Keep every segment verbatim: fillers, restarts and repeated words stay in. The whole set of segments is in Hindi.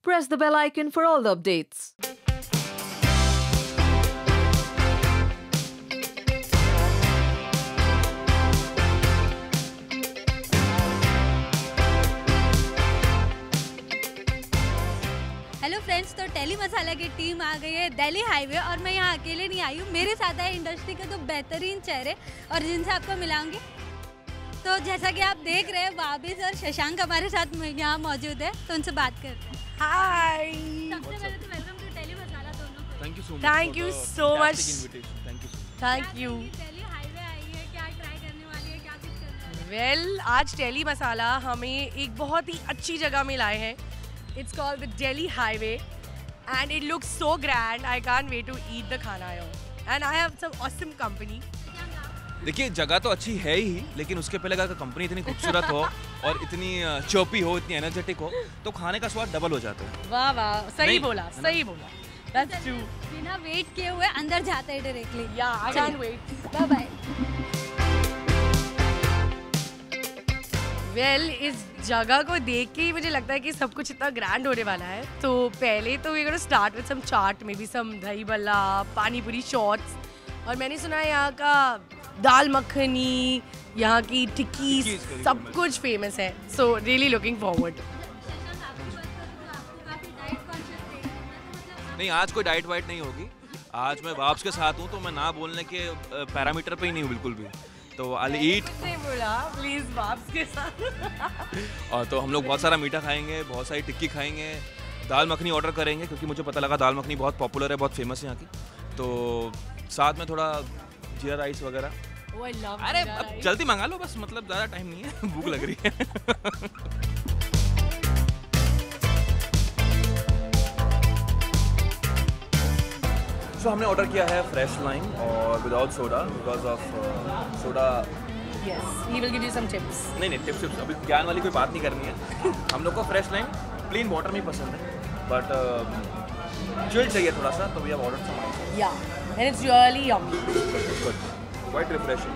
press the bell icon for all the updates. Hello friends, तो टेली मसाला की टीम आ गई है दिल्ली हाईवे और मैं यहाँ अकेले नहीं आई हूँ। मेरे साथ है इंडस्ट्री के दो बेहतरीन चेहरे और जिनसे आपको मिलाऊंगी। तो जैसा कि आप देख रहे हैं, वाबिस और शशांक हमारे साथ यहाँ मौजूद है, तो उनसे बात करते हैं। हाय, सबसे पहले तो वेलकम टू टेली मसाला दोनों को। Thank you so much thank you so much thank you thank you Tele Highway आई है, क्या ट्राई करने वाली है, क्या कुछ करने वाली है? वेल आज टेली मसाला हमें एक बहुत ही अच्छी जगह में लाए हैं। It's called the Delhi Highway and it looks so grand. I can't wait to eat the khana and I have some awesome company. देखिए, जगह तो अच्छी है ही, लेकिन उसके पहले अगर कंपनी इतनी खूबसूरत हो और इतनी चौपी हो, इतनी एनर्जेटिक हो, तो खाने का स्वाद डबल हो जाता है। वाह वाह, सही नहीं, बोला सही बोला। That's true. बिना वेट किए हुए अंदर जाते हैं directly. Yeah I can't wait. Bye bye. Well well, इस जगह को देख के ही मुझे लगता है कि सब कुछ इतना ग्रैंड होने वाला है। तो पहले तो we gonna start with some chaat, maybe some dahi bhalla, पानी पूरी शॉट्स, और मैंने सुना है यहाँ का दाल मखनी, यहाँ की टिक्की, सब कुछ फेमस है। So really looking forward. नहीं, आज कोई डाइट वाइट नहीं होगी। आज मैं वाब्स के साथ हूँ, तो मैं ना बोलने के पैरामीटर पे ही नहीं हूँ बिल्कुल भी। तो आई ईट नहीं बोला प्लीज वाब्स के साथ। और तो हम लोग बहुत सारा मीठा खाएंगे, बहुत सारी टिक्की खाएंगे, दाल मखनी ऑर्डर करेंगे, क्योंकि मुझे पता लगा दाल मखनी बहुत पॉपुलर है, बहुत फेमस है यहाँ की। तो साथ में थोड़ा जीरा राइस वगैरह। Oh, I love अरे जीरा अब राइस। जल्दी मंगा लो बस, मतलब ज़्यादा टाइम नहीं है, भूख लग रही है। सो so, हमने ऑर्डर किया है फ्रेश लाइम और without soda, because of soda. Yes, he will give you some tips. नहीं नहीं टिप्स टिप्स अभी ज्ञान वाली कोई बात नहीं करनी है। हम लोग को फ्रेश लाइम प्लेन वाटर में ही पसंद है, बट चिल चाहिए थोड़ा सा, तो we have ordered some. Yeah, and it's really yummy. Good, quite refreshing.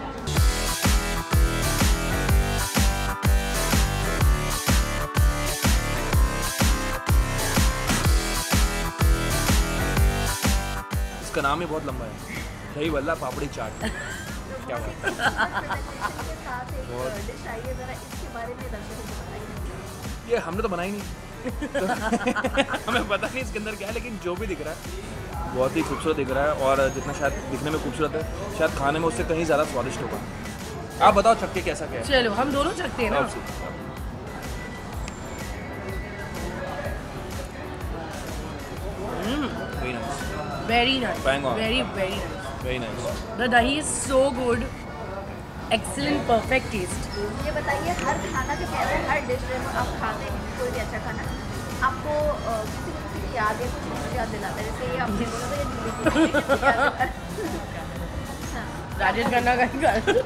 इसका नाम ही बहुत लंबा है, दही बल्ला पापड़ी चाट। क्या बात है। ये हमने तो बनाई नहीं, तो हमें पता नहीं इसके अंदर क्या है, लेकिन जो भी दिख रहा है बहुत ही खूबसूरत दिख रहा है, और जितना शायद दिखने में खूबसूरत है, शायद खाने में उससे कहीं ज़्यादा स्वादिष्ट होगा। आप बताओ चक्के कैसा क्या है? चलो हम दोनों चखते हैं ना। Very nice, Very nice. Bang on. Very very nice. Very nice. The dahi is so good. Excellent, perfect taste. ये बताइए, हर खाना जो कह रहे हैं, हर डिश में आप खाते हैं कोई भी अच्छा खाना, आपको अ, किसी को किसी की याद है, कुछ कुछ याद दिलाता है? जैसे ये आपने बोला था, ये दिल्ली की किसकी याद है? हाँ। राजेश खन्ना का ही घर।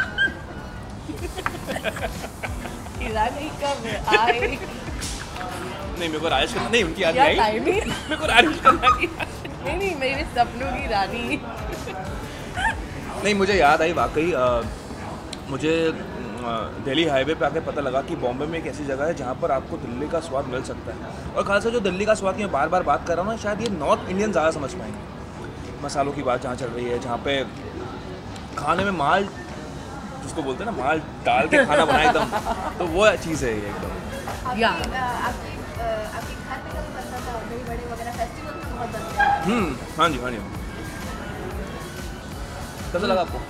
ईरानी कब आए? नहीं, मेरे को राजेश खन्ना नहीं, उनकी याद क्या नहीं आई। टाइम ही? मेरे को राजेश खन्ना की याद नहीं नहीं, मेरे सपनों की रानी। नहीं, मुझे याद आई वाकई। अ, मुझे अ, दिल्ली हाईवे पे आके पता लगा कि बॉम्बे में एक ऐसी जगह है जहाँ पर आपको दिल्ली का स्वाद मिल सकता है। और खासकर जो दिल्ली का स्वाद की मैं बार बार बात कर रहा हूँ ना, शायद ये नॉर्थ इंडियन ज़्यादा समझ पाएंगे। मसालों की बात जहाँ चल रही है, जहाँ पे खाने में माल, जिसको बोलते हैं ना, माल डाल के खाना बनाए एकदम, तो वो चीज़ है ये एकदम। या आपके अ, आपके अ, आपके घर में कभी बनता था दही बड़े वगैरह? फेस्टिवल में बहुत बनते हैं। हम्म, हाँ जी हाँ जी। कैसा लगा आपको?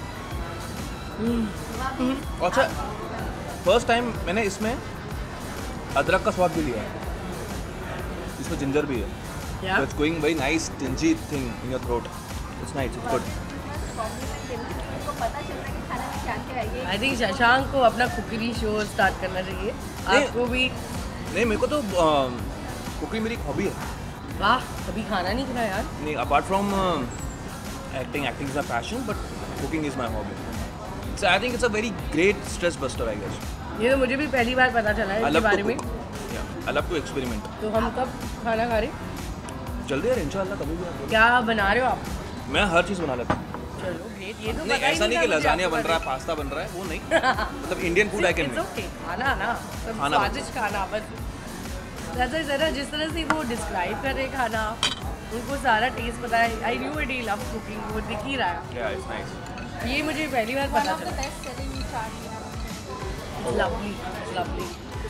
अच्छा, फर्स्ट टाइम मैंने इसमें अदरक का स्वाद भी लिया है, इसमें जिंजर भी है। या So it's going very nice stingy thing in your throat. It's nice, it's good. आपको पता चल रहा है कि खाने में क्या क्या है। ये आई थिंक शशांक को अपना कुकिंग शो स्टार्ट करना चाहिए। नहीं। आपको भी। नहीं, मेरे को तो कुकिंग मेरी हॉबी है। वाह, कभी खाना नहीं खाया यार। नहीं, apart from acting, acting is my passion, but cooking is my hobby. So I think it's a very great stress buster, I guess. ये तो मुझे भी पहली बार पता चला है आई इसके लव बारे टू में। Cook, I love to experiment. तो हम कब खाना खा रहे? जल्दी यार, इंशाल्लाह कभी भी आप बोलो। क्या बना रहे हो आप? मैं हर चीज़ बना लेता हूँ। चलो ग्रेट। ये तो नहीं, पता ही ऐसा नहीं कि था मुझे लजानिया आपके बन रहा है, बारे पास्ता बन रहा है, वो नहीं। मतलब इंडियन फूड आई कैन में। मेक। It's okay, खाना ना, सब खाना स्वादिष्ट खाना बस। जैसा जरा जिस तरह से वो डिस्क्राइब कर रहे खाना, उनको सारा टेस्ट पता है। I knew it he love cooking, वो दिख ही रहा है। Yeah, it's nice. ये मुझे पहली बार पता चला। Best selling chaat lovely lovely.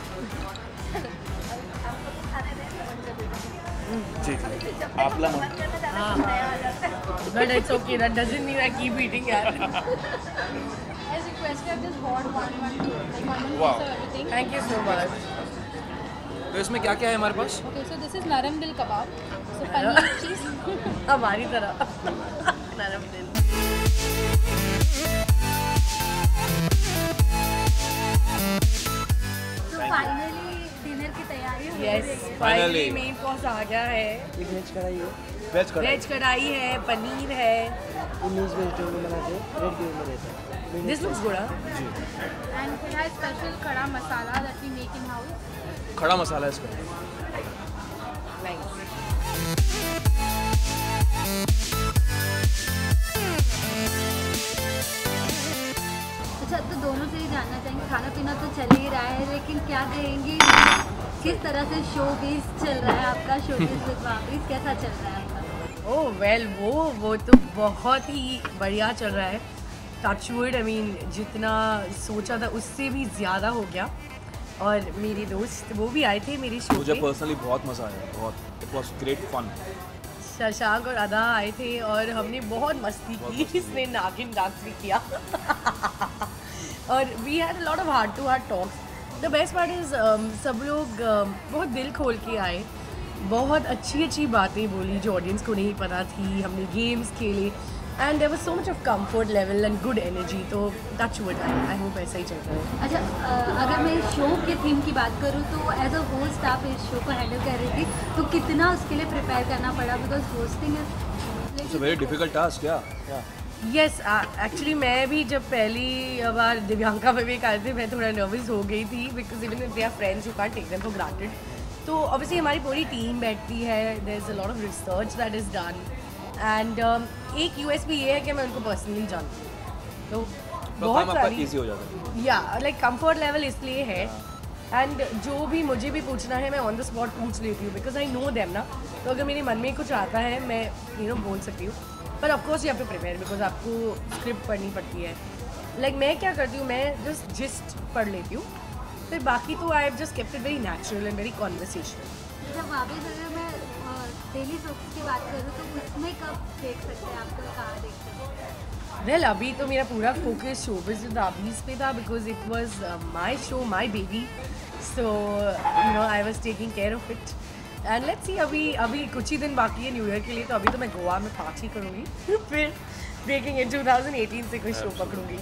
जी जी आपला मन but it's okay, that doesn't mean I keep eating यार। As requested, I've just bought one one like one one Wow. piece of everything. Thank you so much. तो इसमें क्या क्या है हमारे पास? Okay, so this is naram dil kebab. So paneer cheese. हमारी तरह नरम दिल। तो फाइनली डिनर की तैयारी हो यस, रही है। Finally Finally. मेन कोर्स आ गया है। वेज कढ़ाई है, वेज कढ़ाई। वेज कढ़ाई है, पनीर है। उन्नीस वेजिटेबल में बनाते हैं, रेड ग्रेवी में रहता है। This looks good. And we have special khada masala that we make in house. खड़ा मसाला है इसका। नाइस। अच्छा, तो दोनों से ही जानना चाहेंगे, खाना पीना तो चल ही रहा है, लेकिन क्या कहेंगी किस तरह से शो बीज चल रहा है आपका? शो बीज विद वापस कैसा चल रहा है आपका? ओह वेल, वो वो तो बहुत ही बढ़िया चल रहा है। टचवुड, आई मीन जितना सोचा था उससे भी ज़्यादा हो गया। और मेरे दोस्त वो भी आए थे मेरे शो मुझे पे। पर्सनली बहुत मज़ा आया, बहुत। It was great fun. Shashank और अदा आए थे और हमने बहुत मस्ती की। इसने नागिन डांस भी किया। और we had a lot of heart to heart talks. The best part is सब लोग um, बहुत दिल खोल के आए, बहुत अच्छी अच्छी बातें बोली जो ऑडियंस को नहीं पता थी। हमने गेम्स खेले and there was so much of comfort level and good energy. तो टच वुड, आई होप ऐसा ही चलता है। अच्छा, अ, अगर मैं इस शो के थीम की बात करूँ तो एज अ होस्ट आप इस शो को हैंडल कर रही थी, तो कितना उसके लिए प्रिपेयर करना पड़ा? Because hosting it's a very difficult task. Yeah yes, actually मैं भी जब पहली बार दिव्यांका में भी आए थे, मैं थोड़ा नर्वस हो गई थी because even if they are friends you can't take them for granted. तो ऑब्वियसली हमारी पूरी टीम बैठती है, there is a lot of research that is done and एक यूएसपी ये है कि मैं उनको पर्सनली जानती हूँ। तो तो बहुत काम आपका सारी इजी हो जाता है। या लाइक कंफर्ट लेवल इसलिए है। एंड जो भी मुझे भी पूछना है मैं ऑन द स्पॉट पूछ लेती हूँ बिकॉज आई नो देम ना। तो अगर मेरे मन में कुछ आता है मैं यू नो बोल सकती हूँ। पर of course you have to prepare because आपको स्क्रिप्ट पढ़नी पड़ती है। लाइक like, मैं क्या करती हूँ, मैं जस्ट जिस्ट पढ़ लेती हूँ, फिर बाकी तो I have just kept it very natural and very conversational. जब वापस अगर मैं डेली सोप्स की बात करूँ तो उसमें कब देख सकते हैं आपको, कहाँ देख सकते हैं? वेल well, अभी तो मेरा पूरा फोकस शोबिज़ विद आबीज़ पे था because it was my show, my baby. So you know I was taking care of it and let's see. अभी अभी कुछ ही दिन बाकी है न्यू ईयर के लिए, तो अभी तो मैं गोवा में पार्टी करूँगी। फिर देखेंगे टू थाउजेंड एटीन से कोई शो पकड़ूंगी।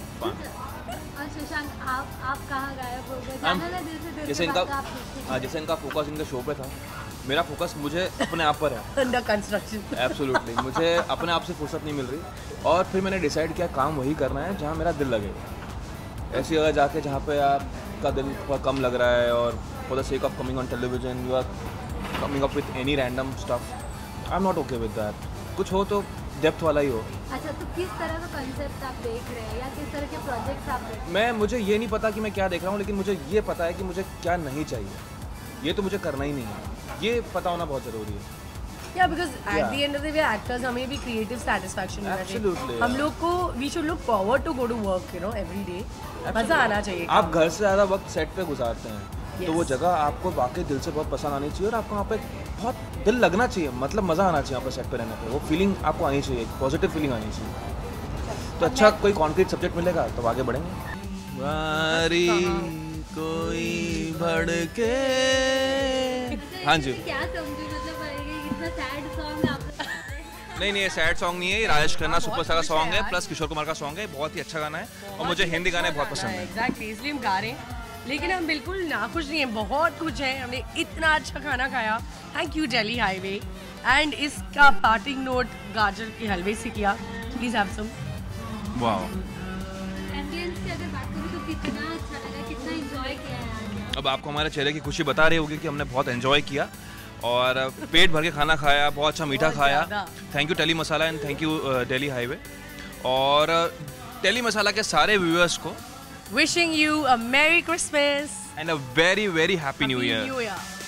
और शशांक, आप आप कहाँ गायब हो गए? जाना ना दिल से दिल जैसे की इनका बात आप पूछते थे। हाँ, जैसे इनका फोकस इनके शो पे था, मेरा फोकस मुझे अपने आप पर है। Under construction. एब्सोल्युटली, मुझे अपने आप से फुर्सत नहीं मिल रही। और फिर मैंने डिसाइड किया काम वही करना है जहाँ मेरा दिल लगे। ऐसी जगह जाके जहाँ पे आपका दिल थोड़ा कम लग रहा है और for the sake of coming on television you are coming up with any random stuff, I am not okay with that. कुछ हो तो डेप्थ वाला ही हो। अच्छा, तो किस तरह का कंसेप्ट आप देख रहे हैं या किस तरह के प्रोजेक्ट्स आप देख रहे हैं? मैं मुझे ये नहीं पता कि मैं क्या देख रहा हूँ, लेकिन मुझे ये पता है कि मुझे क्या नहीं चाहिए। ये तो मुझे करना ही नहीं है, ये पता होना बहुत ज़रूरी है। Yeah because at Yeah. The end of the day actors हमें भी क्रिएटिव सेटिस्फैक्शन मिलना Absolutely, चाहिए। yeah. हम लोग को we should look forward to go to work you know every day. मज़ा आना चाहिए। आप घर से ज़्यादा वक्त सेट पे गुजारते हैं तो वो Yes. जगह आपको वाकई दिल से बहुत पसंद आनी चाहिए और आपको वहाँ पे बहुत दिल लगना चाहिए, मतलब मज़ा आना चाहिए वहाँ पे सेट पे रहने पे। वो फीलिंग आपको आनी चाहिए, पॉजिटिव फीलिंग आनी चाहिए। तो अच्छा कोई कॉन्क्रीट सब्जेक्ट मिलेगा तो आगे बढ़ेंगे। बारी कोई भड़के। हाँ जी। क्या समझू, मतलब ये इतना सैड सॉन्ग आप नहीं नहीं, ये सैड सॉन्ग नहीं है, ये राजेश खन्ना सुपरस्टार का सॉन्ग है प्लस किशोर कुमार का सॉन्ग है। बहुत ही अच्छा गाना है और मुझे हिंदी गाने बहुत पसंद है। एग्जैक्टली, इसलिए हम गा रहे हैं। लेकिन हम बिल्कुल नाखुश नहीं हैं, बहुत कुछ है। हमने इतना अच्छा खाना खाया, thank you Delhi Highway. And इसका पार्टिंग नोट गाजर के हलवे से किया। Please have some. वाह। एम्बियंस की अगर बात करूँ तो कितना अच्छा लगा, कितना एंजॉय किया है आज? अब आपको हमारे चेहरे की खुशी बता रही होगी कि हमने बहुत एंजॉय किया और पेट भर के खाना खाया, बहुत अच्छा मीठा बहुत खाया। ज़्यादा। Thank you Tele Masala and thank you Delhi Highway और टेली मसाला के सारे व्यूअर्स को wishing you a merry Christmas and a very very happy new year. New year.